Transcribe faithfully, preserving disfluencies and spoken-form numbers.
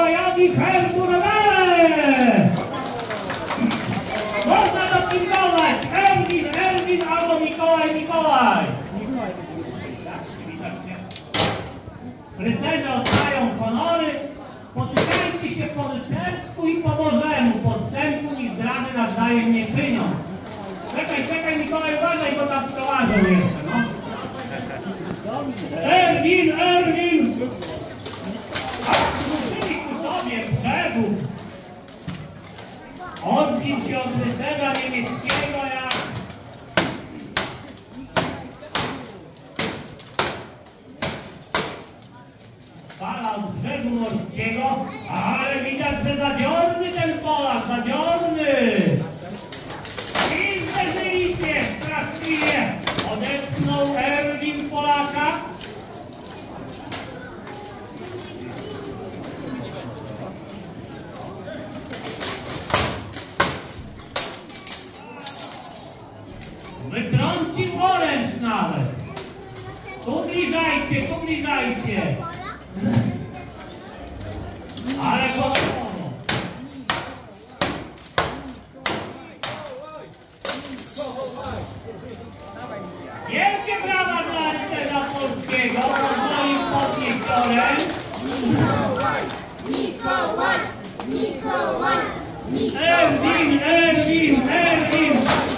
Mikołajowi herbu na dole! Można dopingować! Erwin, Erwin albo Mikołaj, Mikołaj! Rycerze oddają honory, potykajcie się po rycersku i po bożemu, podstępu ni zdrady nawzajem nie czynią. Czekaj, czekaj Mikołaj, uważaj, bo tam przełażą jeszcze, no. Erwin, Erwin! A wrócili ku sobie brzegu. Odbić się od rycerza niemieckiego jak... Fala od brzegu morskiego, ale widać, że zadziorny ten Polak, zadziorny! I zderzyli się straszliwie! Odepchnął Erwin Polaka. Wytrącił oręż nawet. Tu bliżajcie, tu bliżajcie. Ale gotowo. Wielkie brawa dla rycerza polskiego, moim podniesionym. Mikołaj, Mikołaj, Mikołaj, Mikołaj. Erwin, Erwin, Erwin.